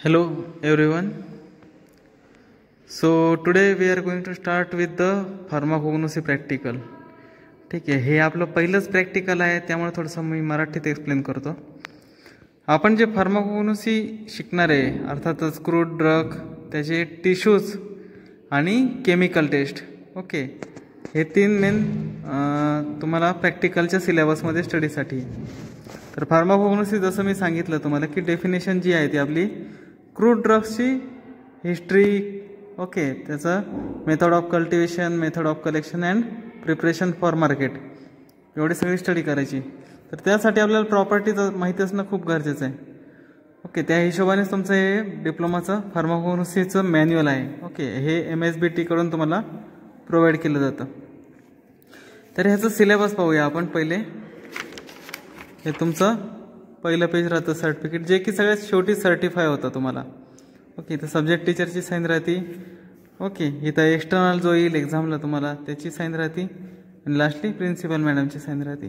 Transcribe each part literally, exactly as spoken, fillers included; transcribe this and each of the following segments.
Hello everyone. So today we are going to start with the pharmacognosy practical. ठीक आहे, हे आपलं पहिलंच प्रॅक्टिकल आहे, त्यामुळे थोडंसं मी मराठीत एक्सप्लेन करतो. आपण जे फार्माकोग्नोसी शिकणार आहे अर्थातच क्रूड ड्रग, त्याचे टिश्यूज आणि केमिकल टेस्ट. ओके, हे तीन मेन तुम्हाला प्रॅक्टिकलच्या सिलेबसमध्ये स्टडीसाठी. तर फार्माकोग्नोसी जसं मी सांगितलं तुम्हाला की डेफिनेशन जी आहे ती आपली क्रूड ड्रग्सची हिस्ट्री, ओके, त्याचं method of cultivation, method of collection and preparation for market, एवढी सगळी स्टडी करायची. तर त्यासाठी आपल्याला प्रॉपर्टीज माहिती असणं खूप गरजेचं आहे. ओके, त्या हिशोबानेच तुमचं हे डिप्लोमाचं फार्माकोग्नोसीचं मॅन्युअल आहे. ओके, हे एम एस बी टीकडून तुम्हाला प्रोव्हाइड केलं जातं. तर ह्याचं सिलेबस पाहूया आपण. पहिले हे तुमचं पहिलं पेज राहतं सर्टिफिकेट, जे की सगळ्यात शेवटी सर्टिफाय होतं तुम्हाला. ओके, इथं सब्जेक्ट टीचरची साईन राहते. ओके, इथं एक्सटर्नल जो येईल एक्झामला तुम्हाला त्याची साईन राहते आणि लास्टली प्रिन्सिपल मॅडमची साईन राहते.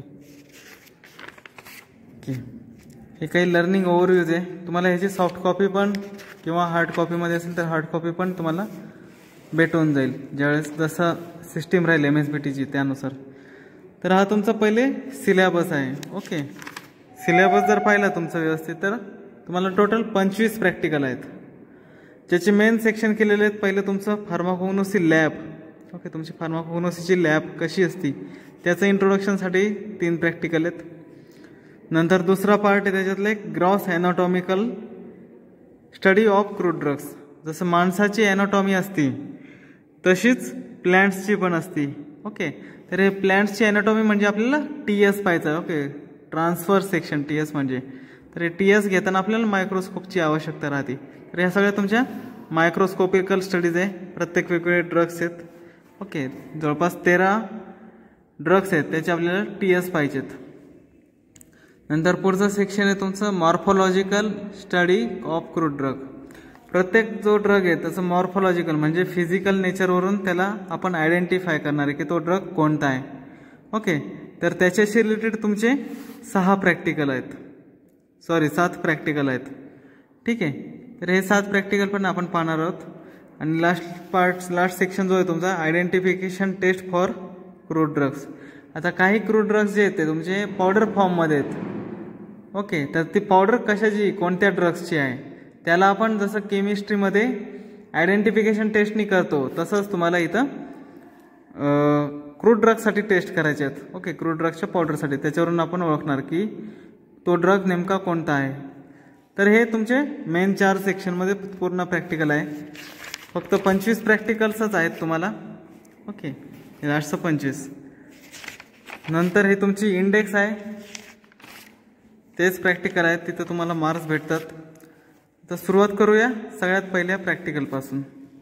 ओके, हे काही लर्निंग ओव्हरव्ह्यूज आहे. तुम्हाला ह्याची सॉफ्ट कॉपी पण किंवा हार्ड कॉपीमध्ये असेल तर हार्ड कॉपी पण तुम्हाला भेटून जाईल ज्यावेळेस जसं सिस्टीम राहील एम एस बी टीची त्यानुसार. तर हा तुमचा पहिले सिलेबस आहे. ओके, सिलेबस जर पाहिला तुमचं व्यवस्थित तर तुम्हाला टोटल पंचवीस प्रॅक्टिकल आहेत, ज्याचे मेन सेक्शन केलेले आहेत. पहिलं तुमचं फार्माकोग्नोसी लॅब. ओके, तुमची फार्माकोग्नोसीची लॅब कशी असती त्याचं इंट्रोडक्शनसाठी तीन प्रॅक्टिकल आहेत. नंतर दुसरा पार्ट आहे त्याच्यातलं एक gross anatomical study of crude drugs. जसं माणसाची ॲनाटॉमी असती तशीच प्लॅन्ट्सची पण असती. ओके, तर हे प्लॅन्ट्सची ॲनाटॉमी म्हणजे आपल्याला टी एस पाहायचं. Okay, transfer section T S म्हणजे. तर हे टी एस घेताना आपल्याला मायक्रोस्कोपची आवश्यकता राहते. तर ह्या सगळ्या तुमच्या मायक्रोस्कोपिकल स्टडीज आहे. प्रत्येक वेगवेगळे ड्रग्स आहेत. ओके, जवळपास तेरा ड्रग्स आहेत, त्याचे आपल्याला टी एस पाहिजेत. नंतर पुढचं सेक्शन आहे तुमचं morphological study of crude drug. प्रत्येक जो ड्रग आहे त्याचं मॉर्फोलॉजिकल म्हणजे फिजिकल नेचरवरून त्याला आपण आयडेंटिफाय करणार आहे की तो ड्रग कोणता आहे. ओके, तर त्याच्याशी रिलेटेड तुमचे सहा प्रॅक्टिकल आहेत, सॉरी सात प्रॅक्टिकल आहेत. ठीक आहे, तर हे सात प्रॅक्टिकल पण आपण पाहणार आहोत. आणि लास्ट पार्ट, लास्ट सेक्शन जो आहे तुमचा identification test for crude drugs. आता काही क्रूड ड्रग्स जे आहेत ते तुमचे पावडर फॉर्ममध्ये आहेत. ओके, तर ती पावडर कशाची, कोणत्या ड्रग्सची आहे त्याला आपण जसं केमिस्ट्रीमध्ये आयडेंटिफिकेशन टेस्टनी करतो तसंच तुम्हाला इथं क्रूड ड्रग्ससाठी टेस्ट करायचे आहेत. ओके, क्रूड ड्रग्सच्या पावडरसाठी, त्याच्यावरून आपण ओळखणार की तो ड्रग नेमका कोणता आहे. तर हे तुमचे मेन चार सेक्शनमध्ये पूर्ण प्रॅक्टिकल आहे. फक्त पंचवीस प्रॅक्टिकल्सच आहेत तुम्हाला. ओके, लास्टचं पंचवीस. नंतर हे तुमची इंडेक्स आहे, तेच प्रॅक्टिकल आहेत, तिथं तुम्हाला मार्क्स भेटतात. तर सुरुवात करूया सगळ्यात पहिल्या प्रॅक्टिकलपासून.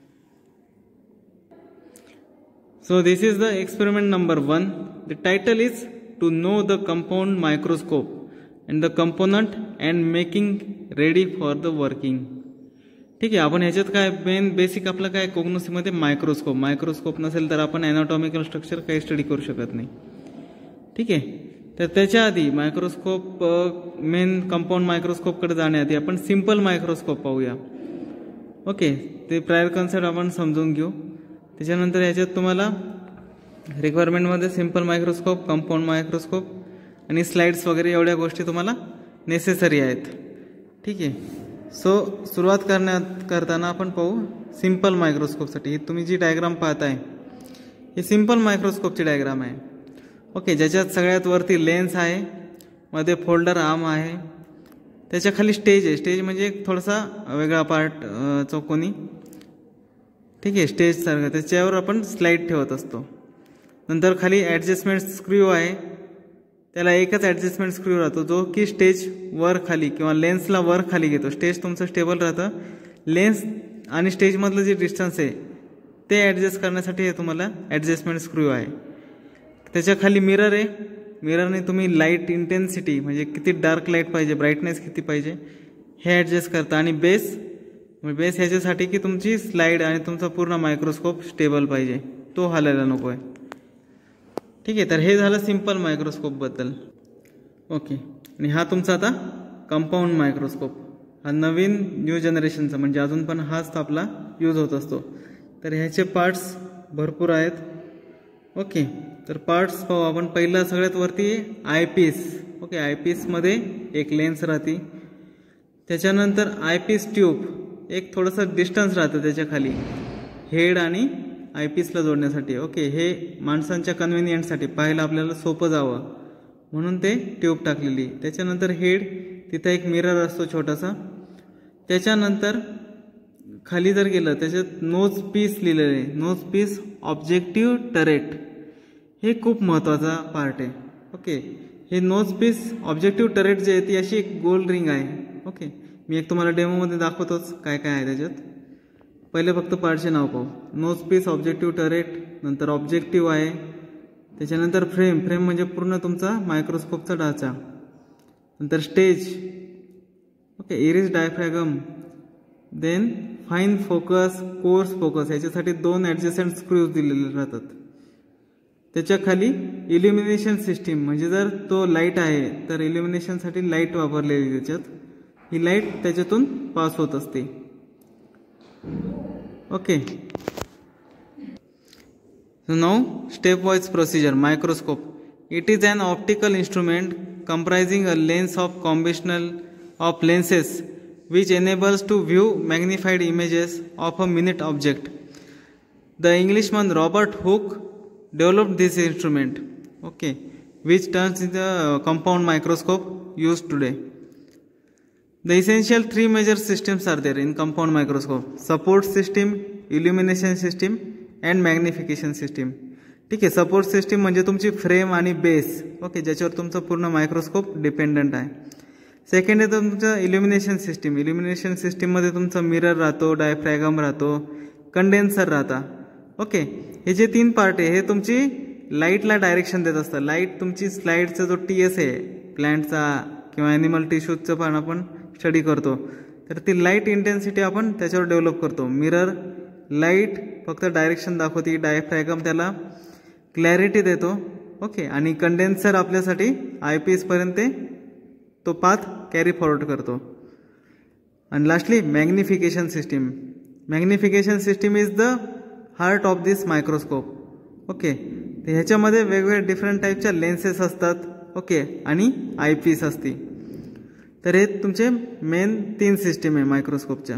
So this is the experiment number one. The title is to know the compound microscope and the component and making ready for the working. ठीक आहे, आपण ह्याच्यात काय मेन बेसिक आपलं काय कोग्नोसीमध्ये मायक्रोस्कोप. मायक्रोस्कोप नसेल तर आपण ॲनाटॉमिकल स्ट्रक्चर काही स्टडी करू शकत नाही. ठीक आहे, तर त्याच्या आधी मायक्रोस्कोप मेन कंपाऊंड मायक्रोस्कोपकडे जाण्याआधी आपण सिंपल मायक्रोस्कोप पाहूया. ओके, ते प्रायर कन्सेप्ट आपण समजून घेऊ. त्याच्यानंतर याच्यात तुम्हाला रिक्वायरमेंटमध्ये सिंपल मायक्रोस्कोप, कंपाऊंड मायक्रोस्कोप आणि स्लाइड्स वगैरे एवढ्या गोष्टी तुम्हाला नेसेसरी आहेत. ठीक आहे, सो सुरुवात करण्यात करताना आपण पाहू सिंपल मायक्रोस्कोपसाठी. तुम्ही जी डायग्राम पाहताय ही सिंपल मायक्रोस्कोपची डायग्राम आहे. ओके, ज्याच्यात सगळ्यात वरती लेन्स आहे, मध्ये फोल्डर आर्म आहे, त्याच्या खाली स्टेज आहे. स्टेज म्हणजे एक थोडासा वेगळा पार्ट चौकोनी. ठीक आहे, स्टेज सारखं, त्याच्यावर आपण स्लाइड ठेवत असतो. नंतर खाली ॲडजस्टमेंट स्क्रू आहे, त्याला एकच ॲडजस्टमेंट स्क्रू राहतो जो की स्टेज वर खाली किंवा लेन्सला वर खाली घेतो. स्टेज तुमचं स्टेबल राहतं. लेन्स आणि स्टेजमधलं जे डिस्टन्स आहे ते ॲडजस्ट करण्यासाठी हे तुम्हाला ॲडजस्टमेंट स्क्रू आहे. त्याच्या खाली मिरर आहे. मिररने तुम्ही लाईट इंटेन्सिटी म्हणजे किती डार्क लाईट पाहिजे, ब्राईटनेस किती पाहिजे हे ॲडजस्ट करता. आणि बेस बेस ह्याच्यासाठी की तुमची स्लाइड आणि तुमचा पूर्ण मायक्रोस्कोप स्टेबल पाहिजे, तो हालायला नको आहे. ठीक आहे, तर हे झालं सिंपल मायक्रोस्कोपबद्दल. ओके, आणि हा तुमचा आता कंपाऊंड मायक्रोस्कोप. हा नवीन न्यू जनरेशनचा, म्हणजे अजून पण हाच आपला यूज होत असतो. तर ह्याचे पार्ट्स भरपूर आहेत. ओके, तर पार्ट्स पाहू आपण. पहिला सगळ्यात वरती आय पीस. ओके, आय पीसमध्ये एक लेन्स राहते. त्याच्यानंतर आय पीस ट्यूब, एक थोडंसं डिस्टन्स राहतं त्याच्या खाली हेड आणि आय पीसला जोडण्यासाठी. ओके, हे माणसांच्या कन्व्हिनियंटसाठी, पाहायला आपल्याला सोपं जावं म्हणून ते ट्यूब टाकलेली. त्याच्यानंतर हेड, तिथं एक मिरर असतो छोटासा. त्याच्यानंतर खाली जर गेलं त्याच्यात नोज पीस लिहिलेलं आहे. नोज पीस ऑब्जेक्टिव्ह टरेट, हे खूप महत्त्वाचा पार्ट आहे. ओके, हे नोज पीस ऑब्जेक्टिव्ह टरेट जे आहे ती अशी एक गोल रिंग आहे. ओके, मी एक तुम्हाला डेमोमध्ये दाखवतोच काय काय आहे त्याच्यात. पहिले फक्त पार्टचे नाव पाहू. नोज पीस, ऑब्जेक्टिव्ह टरेट, नंतर ऑब्जेक्टिव्ह आहे. त्याच्यानंतर फ्रेम, फ्रेम म्हणजे पूर्ण तुमचा मायक्रोस्कोपचा ढाचा. नंतर stage, okay, iris diaphragm, then fine focus, coarse focus, याच्यासाठी दोन ॲडजस्टंट स्क्रूज दिलेले राहतात. त्याच्या खाली इल्युमिनेशन सिस्टीम, म्हणजे जर तो लाईट आहे तर इल्युमिनेशनसाठी लाईट वापरलेली त्याच्यात, ही लाईट त्याच्यातून पास होत असते. Okay, so now stepwise procedure. Microscope, it is an optical instrument comprising a lens of combination of lenses which enables to view magnified images of a minute object. The Englishman Robert Hooke developed this instrument, okay, which turns into the compound microscope used today. The essential three major systems are there in compound microscope: support system, illumination system and magnification system. ठीक आहे, support system म्हणजे तुमची frame आणि base. Okay, ज्याच्यावर तुमचा पूर्ण microscope dependent आहे. Second आहे तुमचं इल्युमिनेशन सिस्टीम. इल्युमिनेशन सिस्टीममध्ये तुमचा मिरर राहतो, डायफ्रॅगम राहतो, कंडेन्सर राहता. ओके, हे जे तीन पार्ट आहे हे तुमची लाईटला डायरेक्शन देत असतं. लाईट तुमची स्लाईडचा जो टी एस आहे प्लॅन्टचा किंवा ॲनिमल टिश्यूजचं पण आपण स्टडी करतो, तर ती लाईट इंटेन्सिटी आपण त्याच्यावर डेव्हलप करतो. मिरर लाईट फक्त डायरेक्शन दाखवते, डायफ्रॅगम त्याला क्लॅरिटी देतो. ओके, आणि कंडेन्सर आपल्यासाठी आय पीसपर्यंत तो पाथ कॅरी फॉरवर्ड करतो. आणि lastly magnification system. Magnification system is the heart of this microscope. Okay, तर ह्याच्यामध्ये वेगवेगळ्या डिफरंट टाईपच्या लेन्सेस असतात. ओके, आणि आय पीस असते. तर हे तुमचे मेन तीन सिस्टीम आहे मायक्रोस्कोपच्या.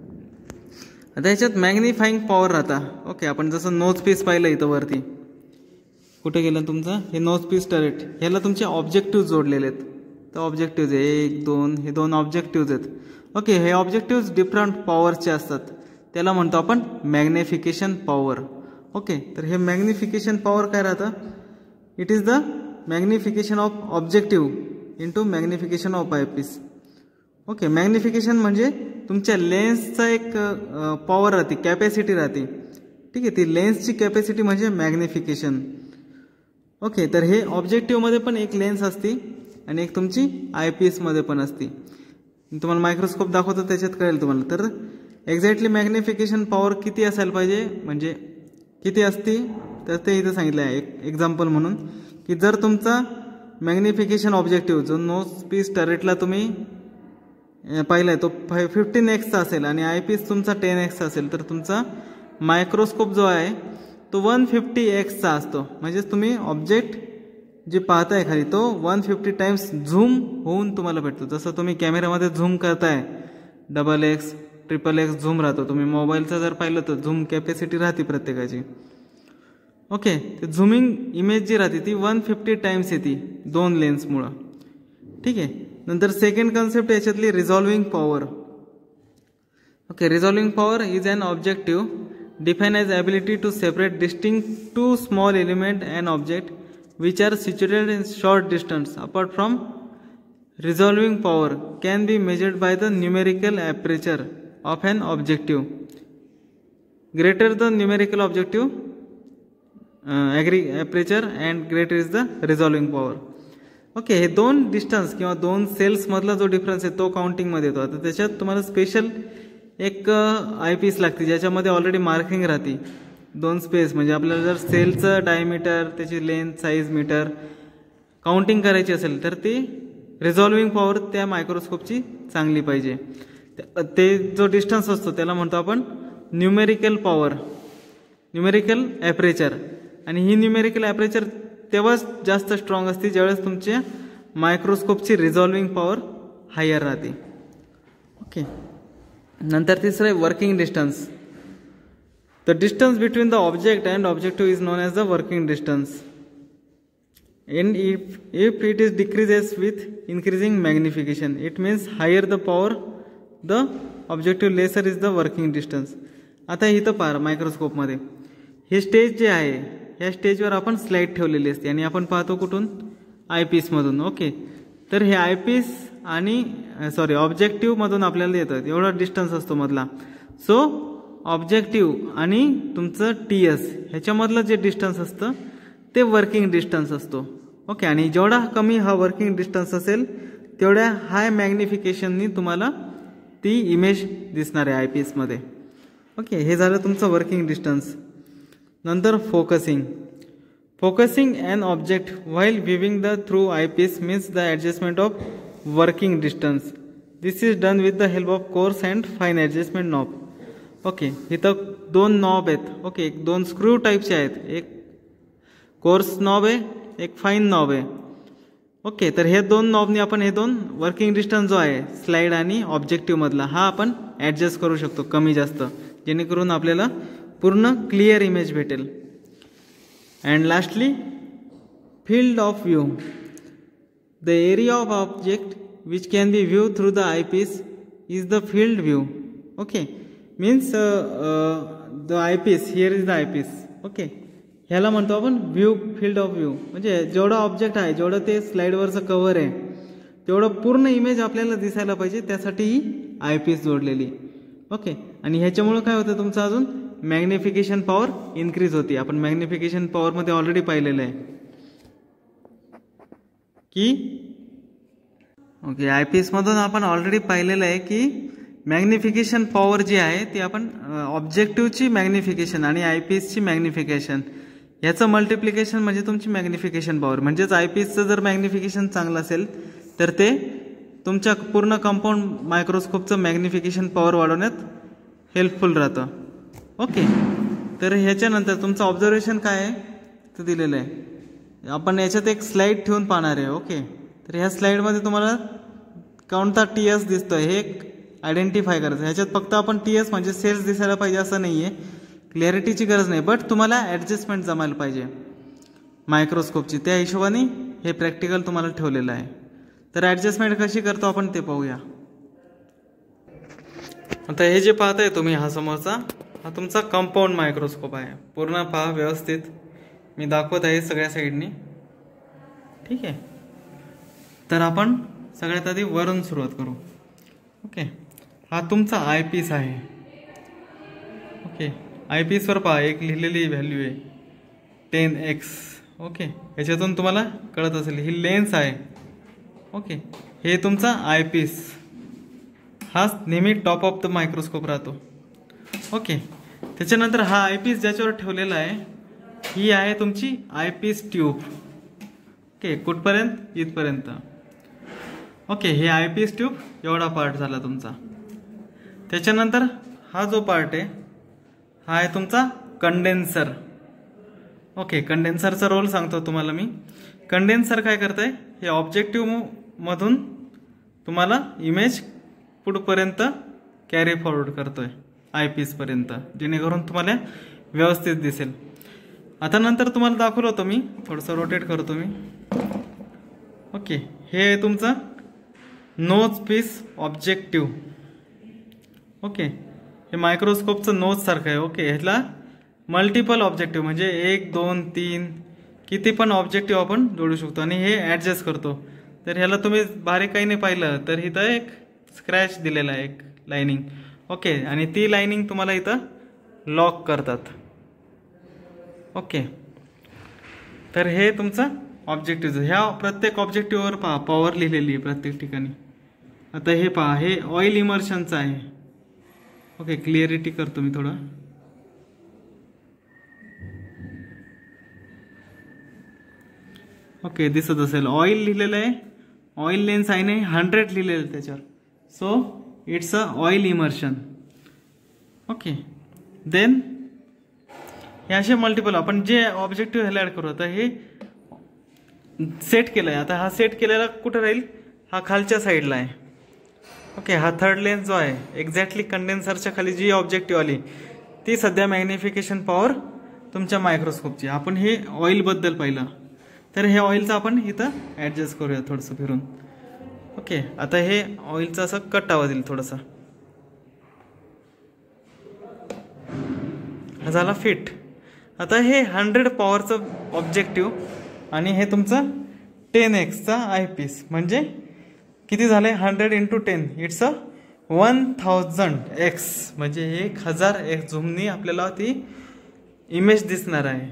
आता ह्याच्यात मॅग्निफाईंग पॉवर राहता. ओके, आपण जसं नोज पीस पाहिलं इथं वरती, कुठे गेलं तुमचं हे नोज पीस टरेट, ह्याला तुमचे ऑब्जेक्टिव्ह जोडलेले आहेत. तर ऑब्जेक्टिव्ह आहे एक दोन, हे दोन ऑब्जेक्टिव्ह आहेत. ओके, हे ऑब्जेक्टिव्ह डिफरंट पॉवरचे असतात, त्याला म्हणतो आपण मॅग्निफिकेशन पॉवर. ओके, तर हे मॅग्निफिकेशन पॉवर काय राहतं? It is the magnification of objective into magnification of eyepiece. Okay, magnification म्हणजे तुमच्या लेन्सचा एक पॉवर राहते, कॅपॅसिटी राहते. ठीक आहे, ती लेन्सची कॅपॅसिटी म्हणजे मॅग्निफिकेशन. ओके, तर हे ऑब्जेक्टिव्हमध्ये पण एक लेन्स असते आणि एक तुमची आय पीसमध्ये पण असते. तुम्हाला मायक्रोस्कोप दाखवतो त्याच्यात कळेल तुम्हाला. तर एक्झॅक्टली मॅग्निफिकेशन पॉवर किती असायला पाहिजे, म्हणजे किती असते, तर ते इथं सांगितलं आहे एक एक्झाम्पल म्हणून, की जर तुमचा मॅग्निफिकेशन ऑब्जेक्टिव्ह जो नोज पीस टरेटला तुम्ही पाहिलाय तो फाय फिफ्टीन एक्सचा असेल आणि आय पीस तुमचा टेन एक्सचा असेल, तर तुमचा मायक्रोस्कोप जो आहे तो वन फिफ्टी एक्सचा असतो. म्हणजेच तुम्ही ऑब्जेक्ट जे पाहताय खाली तो वन फिफ्टी टाइम्स झूम होऊन तुम्हाला भेटतो. जसं तुम्ही कॅमेऱ्यामध्ये झूम करताय, double x triple x zoom राहतो. तुम्ही मोबाईलचा जर पाहिलं तर झूम कॅपॅसिटी राहते प्रत्येकाची. ओके, ते झूमिंग इमेज जी राहते ती वन फिफ्टी टाइम्स येते दोन लेन्समुळं. ठीक आहे, नंतर सेकंड कन्सेप्ट याच्यातली resolving power. Okay, resolving power is an objective define as ability to separate distinct two small element and object which are situated in short distance apart from. Resolving power can be measured by the numerical aperture of an objective. Greater the numerical objective uh, aperture and greater is the resolving power. Okay, हे दोन distance किंवा दोन cells मधला जो difference आहे तो counting मध्ये येतो. आता त्याच्यात तुम्हाला स्पेशल एक आय पीस लागते ज्याच्यामध्ये ऑलरेडी मार्किंग राहते दोन स्पेस. म्हणजे आपल्याला जर सेलचं डायमीटर, त्याची लेंथ, साईज मीटर काउंटिंग करायची असेल तर ती रिझॉल्विंग पॉवर त्या मायक्रोस्कोपची चांगली पाहिजे. ते जो डिस्टन्स असतो त्याला म्हणतो आपण न्यूमेरिकल पॉवर, न्यूमेरिकल ॲपरेचर. आणि ही न्यूमेरिकल ॲपरेचर तेव्हाच जास्त स्ट्रॉंग असते ज्यावेळेस तुमच्या मायक्रोस्कोपची रिझॉल्विंग पॉवर हायर राहते. ओके. नंतर तिसरं आहे working distance. The distance between the object and objective is known as the working distance. And if, if it is decreases with increasing magnification, it means higher the power, the objective lesser is the working distance. आता इथं पाहा मायक्रोस्कोपमध्ये हे stage जे आहे, ह्या स्टेजवर आपण slide ठेवलेली असते आणि आपण पाहतो कुठून, आयपीसमधून. ओके. तर हे आयपीस आणि सॉरी ऑब्जेक्टिव्हमधून आपल्याला येतं, एवढा डिस्टन्स असतो मधला. सो ऑब्जेक्टिव्ह आणि तुमचं टी एस ह्याच्यामधलं जे डिस्टन्स असतं ते वर्किंग डिस्टन्स असतो. ओके. आणि जेवढा कमी हा वर्किंग डिस्टन्स असेल तेवढ्या हाय मॅग्निफिकेशननी तुम्हाला ती इमेज दिसणार आहे आयपीएसमध्ये. ओके. हे झालं तुमचं वर्किंग डिस्टन्स. नंतर focusing. Focusing an object while viewing the through eyepiece means the adjustment of working distance. This is done with the help of coarse and fine adjustment knob. Okay. इथं दोन knob आहेत. Okay. दोन screw टाईपचे आहेत, एक course knob आहे, एक fine knob आहे. ओके. तर हे दोन नॉबनी आपण हे दोन वर्किंग डिस्टन्स जो आहे स्लाइड आणि ऑब्जेक्टिव्ह मधला हा आपण ॲडजस्ट करू शकतो कमी जास्त, जेणेकरून आपल्याला पूर्ण क्लिअर इमेज भेटेल. And lastly field of view. The area of object which can be view through the eyepiece is the field view. Okay. Means the eyepiece, here is the eyepiece. Okay. ह्याला म्हणतो आपण view, field of view. म्हणजे जेवढा object आहे, जेवढं ते स्लाइडवरचं cover आहे, तेवढं पूर्ण इमेज आपल्याला दिसायला पाहिजे, त्यासाठी ही आयपीस जोडलेली. ओके. आणि ह्याच्यामुळं काय होतं, तुमचं अजून मॅग्निफिकेशन पॉवर इन्क्रीज होती. आपण मॅग्निफिकेशन पॉवरमध्ये ऑलरेडी पाहिलेलं आहे की ओके आयपीएसमधून आपण ऑलरेडी पाहिलेलं आहे की मॅग्निफिकेशन पॉवर जी आहे ती आपण ऑब्जेक्टिव्हची मॅग्निफिकेशन आणि आयपीएसची मॅग्निफिकेशन याचं मल्टिप्लिकेशन म्हणजे तुमची मॅग्निफिकेशन पॉवर. म्हणजेच आयपीएसचं जर मॅग्निफिकेशन चांगलं असेल तर ते तुमच्या पूर्ण कंपाऊंड मायक्रोस्कोपचं मॅग्निफिकेशन पॉवर वाढवण्यात हेल्पफुल राहतं. ओके. तर ह्याच्यानंतर तुमचं ऑब्झर्वेशन काय आहे ते दिलेलं आहे. आपण याच्यात एक स्लाइड ठेवून पाहणार आहे. ओके. तर ह्या स्लाइडमध्ये तुम्हाला कोणता टी एस दिसतोय हे एक आयडेंटिफाय करायचं. ह्याच्यात फक्त आपण टी एस म्हणजे सेल्स दिसायला पाहिजे असं नाही आहे, क्लॅरिटीची गरज नाही, बट तुम्हाला ॲडजस्टमेंट जमायला पाहिजे मायक्रोस्कोपची, त्या हिशोबाने हे प्रॅक्टिकल तुम्हाला ठेवलेलं आहे. तर ॲडजस्टमेंट कशी करतो आपण ते पाहूया. आता हे जे पाहताय तुम्ही हा समोरचा हा तुमचा कंपाऊंड मायक्रोस्कोप आहे. पूर्ण पहा व्यवस्थित, मी दाखवत आहे सगळ्या साईडनी. ठीक आहे. तर आपण सगळ्यात आधी वरून सुरुवात करू. ओके. हा तुमचा आयपीस आहे. ओके. आयपीसवर पहा एक लिहिलेली व्हॅल्यू आहे टेन एक्स. ओके. याच्यातून तुम्हाला कळत असेल ही लेन्स आहे. ओके. हे तुमचा आयपीस हा नेहमी टॉप ऑफ द मायक्रोस्कोप राहतो. ओके. त्याच्यानंतर हा आयपीस ज्याच्यावर ठेवलेला आहे ही आहे तुमची आयपीस ट्यूब. ओके. कुठपर्यंत, इथपर्यंत. ओके. हे आयपीस ट्यूब एवढा पार्ट झाला तुमचा. त्याच्यानंतर हा जो पार्ट आहे हा आहे तुमचा कंडेन्सर. ओके. कंडेन्सरचा रोल सांगतो तुम्हाला मी. कंडेन्सर काय करतंय, हे ऑब्जेक्टिव्ह मधून तुम्हाला इमेज पुढपर्यंत कॅरी फॉरवर्ड करतोय आयपीस पर्यंत, जेणेकरून तुम्हाला व्यवस्थित दिसेल. आता नंतर तुम्हाला दाखवलं होतं मी, थोडंसं रोटेट करतो मी. ओके. हे आहे तुमचं नोज पीस ऑब्जेक्टिव्ह. ओके. हे मायक्रोस्कोपचं नोज सारखं आहे. ओके. ह्याला मल्टिपल ऑब्जेक्टिव्ह म्हणजे एक दोन तीन किती पण ऑब्जेक्टिव्ह आपण जोडू शकतो आणि हे ॲडजस्ट करतो. तर ह्याला तुम्ही बारीक काही नाही पाहिलं तर इथं एक स्क्रॅच दिलेला आहे, एक लाइनिंग. ओके. आणि ती लाइनिंग तुम्हाला इथं लॉक करतात. ओके. तर हे तुमचं ऑब्जेक्टिव्ह. ह्या प्रत्येक ऑब्जेक्टिव्हवर पहा पॉवर लिहिलेली आहे प्रत्येक ठिकाणी. आता हे पहा हे ऑइल इमर्शनचं आहे. ओके. क्लिअरिटी करतो मी थोडं. ओके. दिसत असेल ऑइल लिहिलेलं आहे, ऑइल लेन्स आहे नाही हंड्रेड लिहिलेलं त्याच्यावर. So it's a oil immersion. Okay, then हे असे मल्टिपल आपण जे ऑब्जेक्टिव्ह ह्याला ॲड करू. आता हे सेट केलं आहे. आता हा सेट केलेला कुठं राहील, हा खालच्या साईडला आहे. ओके, हा थर्ड लेन्स जो आहे एक्झॅक्टली कंडेन्सरच्या खाली जी ऑब्जेक्टिव्ह आली ती सध्या मॅग्निफिकेशन पॉवर तुमच्या मायक्रोस्कोपची. आपण हे ऑइलबद्दल पाहिलं, तर हे ऑइलचं आपण इथं ॲडजस्ट करूया थोडंसं फिरून. ओके, आता हे ऑइलचं असं कट आवाज येईल थोडंसं. हा झाला फिट. आता हे हंड्रेड पॉवरचं ऑब्जेक्टिव्ह आणि हे तुमचं टेन एक्सचा आय पीस म्हणजे किती झालंय, hundred into ten it's a one thousand x म्हणजे एक हजार एक्स झूमनी आपल्याला ती इमेज दिसणार आहे.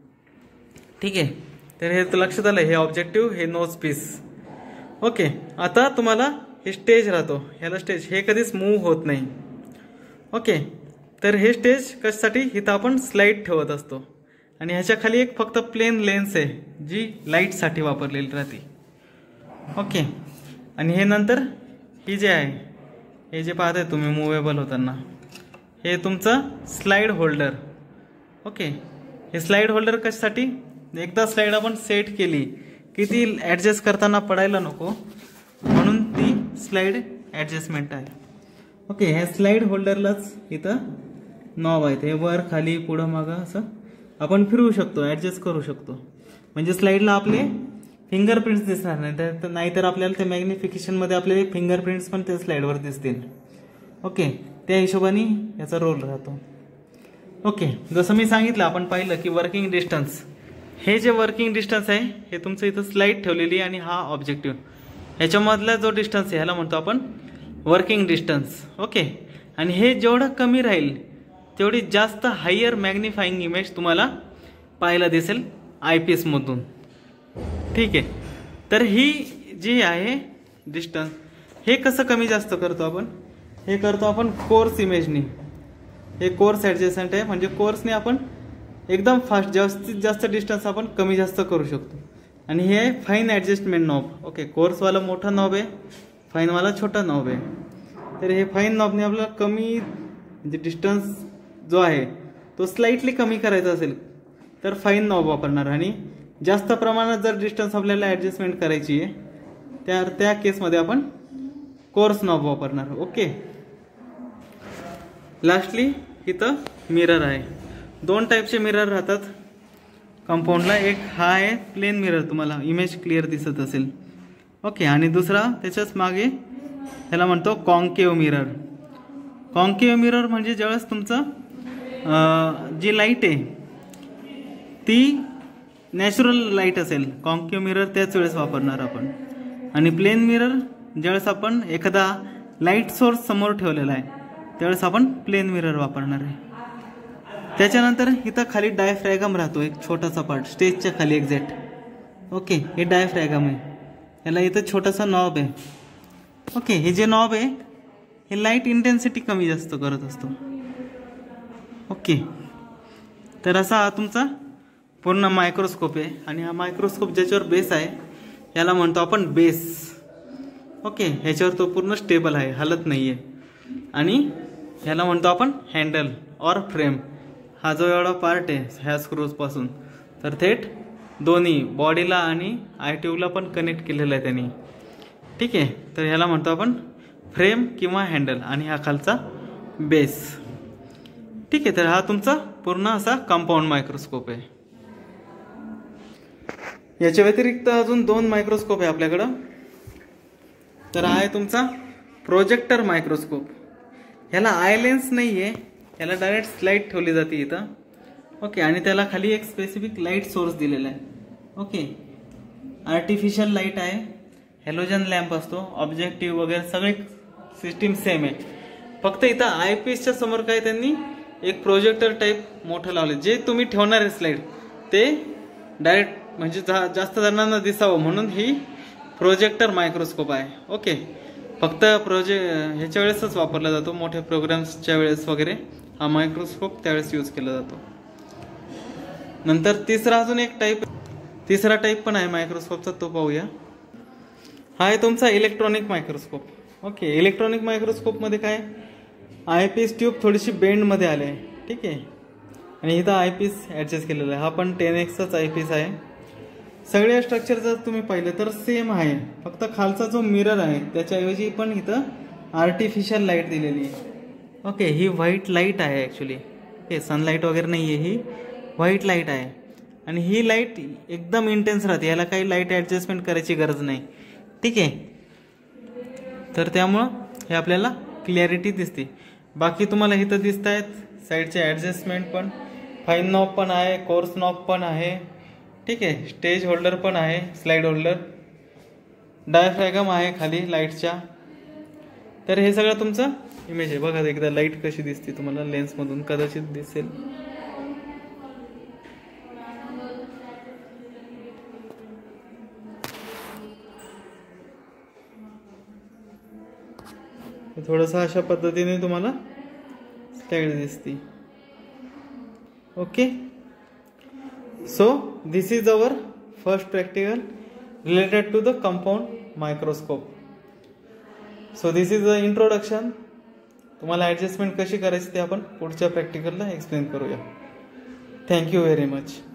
ठीक आहे, तर हे लक्षात आलं, हे ऑब्जेक्टिव्ह हे नोज पीस. ओके, आता तुम्हाला हे स्टेज राहतो, ह्याला स्टेज हे कधीच मूव्ह होत नाही. ओके, तर हे स्टेज कशासाठी, इथं आपण स्लाइड ठेवत असतो आणि ह्याच्या खाली एक फक्त प्लेन लेन्स आहे जी लाईटसाठी वापरलेली राहते. ओके, आणि हे नंतर ही जे आहे हे जे पाहताय तुम्ही मुव्हेबल होताना हे तुमचं स्लाइड होल्डर. ओके, हे स्लाइड होल्डर कशासाठी, एकदा स्लाइड आपण सेट केली की ती ॲडजस्ट करताना पडायला नको म्हणून ती स्लाइड ॲडजस्टमेंट आहे. ओके, ह्या स्लाइड होल्डरलाच इथं नॉब आहेत, हे वर खाली पुढं मागं असं आपण फिरवू शकतो, ॲडजस्ट करू शकतो. म्हणजे स्लाइडला आपले फिंगरप्रिंट्स दिसणार नाही, तर नाहीतर आपल्याला ते मॅग्निफिकेशनमध्ये आपले फिंगरप्रिंट्स पण त्या स्लाइडवर दिसतील. ओके, त्या हिशोबाने याचा रोल राहतो. ओके, जसं मी सांगितलं आपण पाहिलं की वर्किंग डिस्टन्स, हे जे वर्किंग डिस्टन्स आहे हे तुमचं इथं स्लाइड ठेवलेली आणि हा ऑब्जेक्टिव्ह ह्याच्यामधला जो डिस्टन्स आहे ह्याला म्हणतो आपण वर्किंग डिस्टन्स. ओके, आणि हे जेवढं कमी राहील तेवढी जास्त हायर मॅग्निफाईंग इमेज तुम्हाला पाहायला दिसेल आय पीस मधून. ठीक आहे, तर ही जी आहे डिस्टन्स हे कसं कमी जास्त करतो आपण, हे करतो आपण कोर्स इमेजनी. हे कोर्स ॲडजस्टंट आहे म्हणजे कोर्सने आपण एकदम फास्ट जास्तीत जास्त डिस्टन्स आपण कमी जास्त करू शकतो. आणि हे आहे फाईन ॲडजस्टमेंट नॉब. ओके, कोर्सवाला मोठा नॉब आहे, फाईनवाला छोटा नॉब आहे. तर हे फाईन नॉबने आपल्याला कमी म्हणजे डिस्टन्स जो आहे तो स्लाइटली कमी करायचा असेल तर फाईन नॉब वापरणार, आणि जास्त प्रमाणात जर डिस्टन्स आपल्याला ॲडजस्टमेंट करायची आहे त्या त्या केसमध्ये आपण कोर्स नॉब वापरणार. ओके, लास्टली इथं मिरर आहे. दोन टाईपचे मिरर राहतात कंपाऊंडला. एक हा आहे प्लेन मिरर, तुम्हाला इमेज क्लिअर दिसत असेल. ओके, आणि दुसरा त्याच्याच मागे ह्याला म्हणतो कॉन्केव्ह मिरर. कॉन्केव्ह मिरर म्हणजे ज्यावेळेस तुमचं जी लाईट आहे ती नॅचरल लाईट असेल, कॉन्केव्ह मिरर त्याच वेळेस वापरणार आपण. आणि प्लेन मिरर ज्यावेळेस आपण एखादा लाईट सोर्स समोर ठेवलेला आहे त्यावेळेस आपण प्लेन मिरर वापरणार आहे. त्याच्यानंतर इथं खाली डायफ्रॅगम राहतो, एक छोटासा पार्ट स्टेजच्या खाली एक्झॅक्ट. ओके, हे डायफ्रॅगम आहे, याला इथं छोटासा नॉब आहे. ओके, हे जे नॉब आहे हे लाईट इंटेन्सिटी कमी जास्त करत असतो. ओके, तर असा हा तुमचा पूर्ण मायक्रोस्कोप आहे. आणि हा मायक्रोस्कोप ज्याच्यावर बेस आहे याला म्हणतो आपण बेस. ओके, ह्याच्यावर तो पूर्ण स्टेबल आहे, हलत नाही आहे. आणि ह्याला म्हणतो आपण हँडल ऑर फ्रेम. हा जो एवढा पार्ट आहे ह्या स्क्रूजपासून तर थेट दोन्ही बॉडीला आणि आय ट्यूबला पण कनेक्ट केलेलं आहे त्यांनी. ठीक आहे, तर ह्याला म्हणतो आपण फ्रेम किंवा हँडल, आणि हा खालचा बेस. ठीक आहे, तर हा तुमचा पूर्ण असा कंपाऊंड मायक्रोस्कोप आहे. याच्या व्यतिरिक्त अजून दोन मायक्रोस्कोप आहे आपल्याकडं. तर हा आहे तुमचा प्रोजेक्टर मायक्रोस्कोप. ह्याला आय लेन्स नाही आहे, ह्याला डायरेक्ट स्लाइड ठेवली जाते इथं. ओके, आणि त्याला खाली एक स्पेसिफिक लाईट सोर्स दिलेला आहे. ओके, आर्टिफिशियल लाईट आहे, हॅलोजन लॅम्प असतो, ऑब्जेक्टिव्ह वगैरे सगळे सिस्टीम सेम आहे. फक्त इथं आय पीसच्या समोर काय त्यांनी एक प्रोजेक्टर टाईप मोठं लावले, जे तुम्ही ठेवणार आहे स्लाइड ते डायरेक्ट म्हणजे जास्त जणांना दिसावं म्हणून ही प्रोजेक्टर मायक्रोस्कोप आहे. ओके, फक्त प्रोजे ह्याच्या वेळेसच वापरला जातो, मोठ्या प्रोग्राम्सच्या वेळेस वगैरे हा मायक्रोस्कोप त्यावेळेस यूज केला जातो. नंतर तिसरा अजून एक टाईप तिसरा टाईप पण आहे मायक्रोस्कोपचा, तो पाहूया. हा आहे तुमचा इलेक्ट्रॉनिक मायक्रोस्कोप. ओके, इलेक्ट्रॉनिक मायक्रोस्कोपमध्ये काय आय पीस ट्यूब थोडीशी बेंडमध्ये आले आहे, ठीक आहे. आणि इथं आय पीस ॲडजस्ट केलेला आहे. हा पण टेन एक्सचाच आय पीस आहे. सगळ्या स्ट्रक्चर जर तुम्ही पाहिलं तर सेम आहे, फक्त खालचा जो मिरर आहे त्याच्याऐवजी पण इथं आर्टिफिशियल लाईट दिलेली आहे. ओके, ही व्हाईट लाईट आहे ॲक्च्युली. हे सनलाईट वगैरे नाही आहे, ही व्हाईट लाईट आहे. आणि ही लाईट एकदम इंटेन्स राहते, याला काही लाईट ॲडजस्टमेंट करायची गरज नाही, ठीक आहे. तर त्यामुळं हे आपल्याला क्लॅरिटी दिसते. बाकी तुम्हाला इथं दिसत आहेत साईडचे ॲडजस्टमेंट पण, फाईन नॉब पण आहे, कोर्स नॉब पण आहे, ठीक आहे. स्टेज होल्डर पण आहे, स्लाइड होल्डर, डायफ्रॅगम आहे खाली लाईटच्या. तर हे सगळं तुमचं इमेज आहे. बघा एकदा लाईट कशी दिसते तुम्हाला लेन्समधून कदाचित दिसेल. थोडंसं अशा पद्धतीने तुम्हाला स्लाइड दिसते. Okay, so this is our first practical related to the compound microscope. So this is the introduction. तुम्हाला ॲडजस्टमेंट कशी करायची ते आपण पुढच्या प्रॅक्टिकलला एक्सप्लेन करूया. Thank you very much.